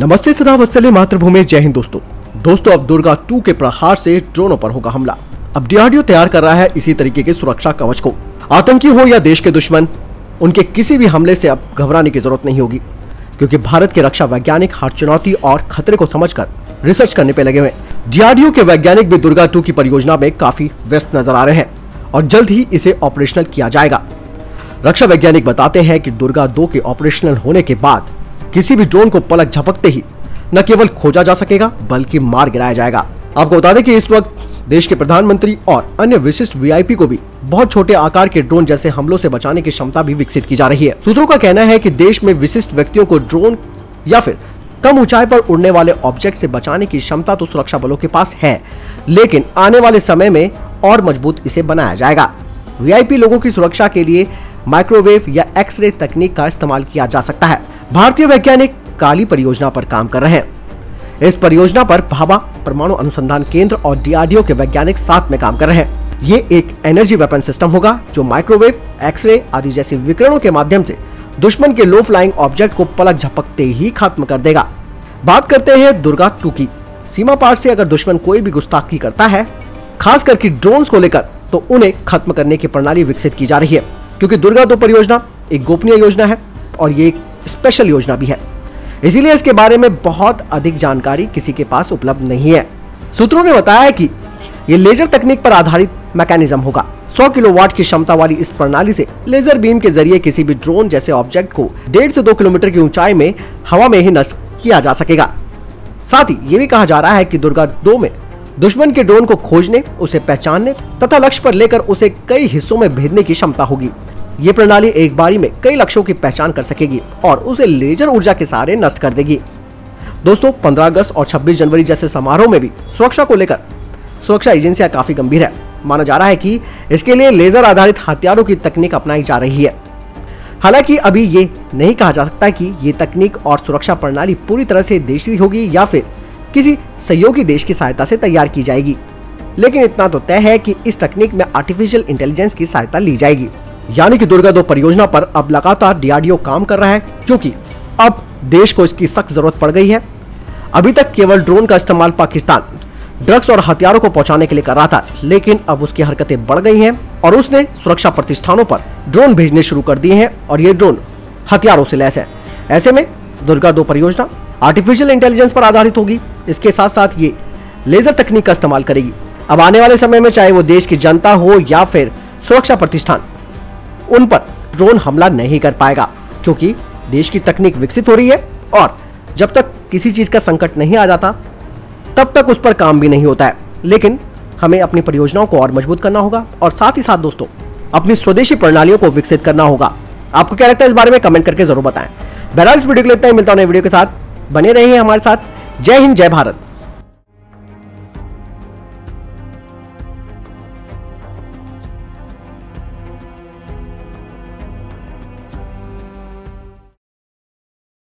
नमस्ते, सदा वत्सले मातृभूमि, जय हिंद। दोस्तों अब दुर्गा 2 के प्रहार से ड्रोनों पर होगा हमला। अब डीआरडीओ तैयार कर रहा है इसी तरीके के सुरक्षा कवच को। आतंकी हो या देश के दुश्मन, उनके किसी भी हमले से अब घबराने की जरूरत नहीं होगी, क्योंकि भारत के रक्षा वैज्ञानिक हर चुनौती और खतरे को समझकर रिसर्च करने पे लगे हुए। डीआरडीओ के वैज्ञानिक भी दुर्गा 2 की परियोजना में काफी व्यस्त नजर आ रहे हैं और जल्द ही इसे ऑपरेशनल किया जाएगा। रक्षा वैज्ञानिक बताते हैं कि दुर्गा 2 के ऑपरेशनल होने के बाद किसी भी ड्रोन को पलक झपकते ही न केवल खोजा जा सकेगा बल्कि मार गिराया जाएगा। आपको बता दें कि इस वक्त देश के प्रधानमंत्री और अन्य विशिष्ट वीआईपी को भी बहुत छोटे आकार के ड्रोन जैसे हमलों से बचाने की क्षमता भी विकसित की जा रही है। सूत्रों का कहना है कि देश में विशिष्ट व्यक्तियों को ड्रोन या फिर कम ऊंचाई पर उड़ने वाले ऑब्जेक्ट से बचाने की क्षमता तो सुरक्षा बलों के पास है, लेकिन आने वाले समय में और मजबूत इसे बनाया जाएगा। वीआईपी लोगों की सुरक्षा के लिए माइक्रोवेव या एक्सरे तकनीक का इस्तेमाल किया जा सकता है। भारतीय वैज्ञानिक काली परियोजना पर काम कर रहे हैं। इस परियोजना पर भाभा परमाणु अनुसंधान केंद्र और डीआरडीओ के वैज्ञानिक साथ में काम कर रहे हैं। ये एक एनर्जी वेपन सिस्टम होगा जो माइक्रोवेव, एक्सरे आदि जैसे विकिरणों के माध्यम से दुश्मन के लो फ्लाइंग ऑब्जेक्ट को पलक झपकते ही खत्म कर देगा। बात करते हैं दुर्गा 2 की। सीमा पार से अगर दुश्मन कोई भी गुस्ताखी करता है, खास करके ड्रोन्स को लेकर, तो उन्हें खत्म करने की प्रणाली विकसित की जा रही है, क्योंकि दुर्गा 2 परियोजना एक गोपनीय योजना है और ये एक स्पेशल योजना भी है। इसीलिए इसके बारे में बहुत अधिक जानकारी किसी के पास उपलब्ध नहीं है। सूत्रों ने बताया कि ये लेजर तकनीक पर आधारित मैकेनिज्म होगा। 100 किलोवाट की क्षमता वाली इस प्रणाली से लेजर बीम के जरिए किसी भी ड्रोन जैसे ऑब्जेक्ट को 1.5 से 2 किलोमीटर की ऊंचाई में हवा में ही नष्ट किया जा सकेगा। साथ ही ये भी कहा जा रहा है कि दुर्गा 2 में दुश्मन के ड्रोन को खोजने, उसे पहचानने तथा लक्ष्य पर लेकर उसे कई हिस्सों में भेदने की क्षमता होगी। ये प्रणाली एक बारी में कई लक्ष्यों की पहचान कर सकेगी और उसे लेजर ऊर्जा के सहारे नष्ट कर देगी। दोस्तों 15 अगस्त और 26 जनवरी जैसे समारोह में भी सुरक्षा को लेकर सुरक्षा एजेंसियां काफी गंभीर है। माना जा रहा है कि इसके लिए लेजर आधारित हथियारों की तकनीक अपनाई जा रही है। हालांकि अभी ये नहीं कहा जा सकता कि ये तकनीक और सुरक्षा प्रणाली पूरी तरह से देशी होगी या फिर किसी सहयोगी देश की सहायता से तैयार की जाएगी, लेकिन इतना तो तय है कि इस तकनीक में आर्टिफिशियल इंटेलिजेंस की सहायता ली जाएगी। यानी कि दुर्गा 2 परियोजना पर अब लगातार डीआरडीओ काम कर रहा है, क्योंकि अब देश को इसकी सख्त जरूरत पड़ गई है। अभी तक केवल ड्रोन का इस्तेमाल पाकिस्तान ड्रग्स और हथियारों को पहुंचाने के लिए कर रहा था, लेकिन अब उसकी हरकतें बढ़ गई हैं और उसने सुरक्षा प्रतिष्ठानों पर ड्रोन भेजने शुरू कर दिए हैं और ये ड्रोन हथियारों से लैस है। ऐसे में दुर्गा 2 परियोजना आर्टिफिशियल इंटेलिजेंस पर आधारित होगी। इसके साथ साथ ये लेजर तकनीक का इस्तेमाल करेगी। अब आने वाले समय में चाहे वो देश की जनता हो या फिर सुरक्षा प्रतिष्ठान, उन पर ड्रोन हमला नहीं कर पाएगा, क्योंकि देश की तकनीक विकसित हो रही है और जब तक किसी चीज का संकट नहीं आ जाता तब तक उस पर काम भी नहीं होता है। लेकिन हमें अपनी परियोजनाओं को और मजबूत करना होगा और साथ ही साथ दोस्तों अपनी स्वदेशी प्रणालियों को विकसित करना होगा। आपको क्या लगता है इस बारे में कमेंट करके जरूर बताएं। बहरहाल इस वीडियो को इतना ही, मिलता हूं नए वीडियो के साथ। बने रहिए हमारे साथ। जय हिंद, जय भारत।